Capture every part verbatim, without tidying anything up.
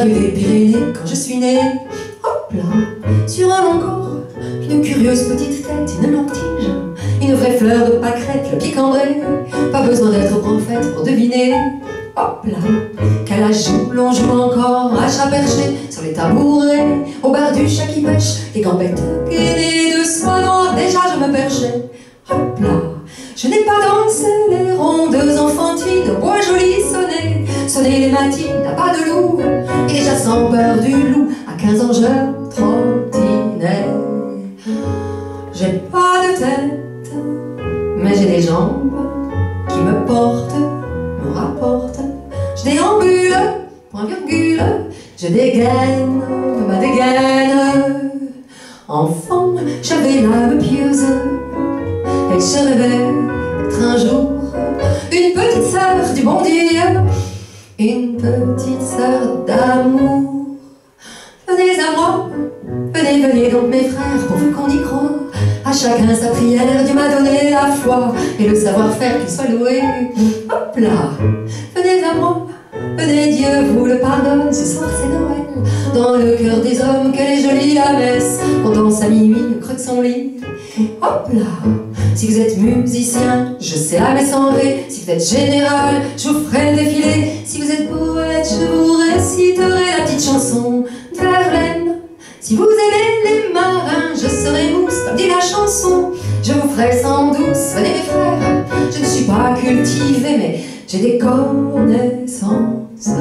la rue des Pyrénées quand je suis née. Hop là, sur un long corps, une curieuse petite tête, une longue tige, une vraie fleur de pâquerette, le pied cambré. Pas besoin d'être prophète pour deviner. Hop là, qu'à la joue, l'on joue encore à chat perché sur les tabourets, au bar du chat qui pêche, les gambettes gainées de soie noire. Déjà je me perchais. Hop là, je n'ai pas dansé les rondeuses enfantines, au bois joli sonné, sonné les matines, n'a pas de loup, et déjà sans peur du loup, à quinze ans je trottinais. J'ai pas de tête, mais j'ai des jambes qui me portent, me rapportent. Je déambule, point virgule, je dégaine, ma dégaine. Enfant, j'avais l'âme pieuse, et je rêvais d'être un jour une petite sœur du bon Dieu, une petite sœur d'amour. Venez à moi, venez, venez donc mes frères, pourvu qu'on y croit. À chacun sa prière, Dieu m'a donné la foi et le savoir-faire, qu'il soit loué. Hop là, venez à moi, venez, Dieu vous le pardonne, ce soir c'est Noël. Dans le cœur des hommes, qu'elle est jolie la messe, on danse à minuit au creux de son lit. Hop là, si vous êtes musicien, je sais la messe en ré. Si vous êtes général, je vous ferai le défilé. Si vous êtes poète, je vous réciterai la petite chanson de Verlaine. Si vous aimez les marins, je serai mousse, comme dit la chanson. Je vous ferai sans douce, venez mes frères. Je ne suis pas cultivé, mais j'ai des connaissances.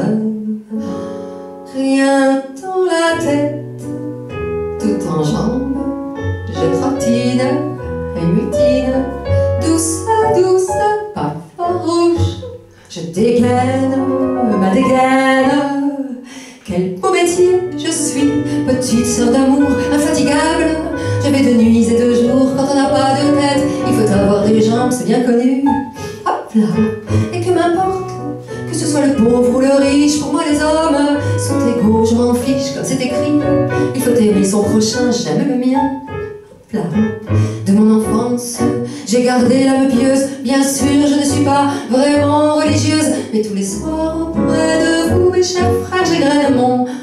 Rien dans la tête, tout en jambes, je trottine et mutine. Douce, douce, pas farouche, je dégaine ma dégaine. Quel beau métier je suis, petite sœur d'amour, infatigable. Je vais de nuits et de jours, quand on n'a pas de tête, il faut avoir des jambes, c'est bien connu. Hop là, et que m'importe, que ce soit le pauvre ou le riche, pour moi les hommes sont égaux, je m'en fiche, comme c'est écrit. Il faut aimer son prochain, j'aime le mien. Hop là, de mon enfance, j'ai gardé l'âme pieuse. Bien sûr, je ne suis pas vraiment religieuse, mais tous les soirs auprès de vous, mes chers frères, j'égrène mon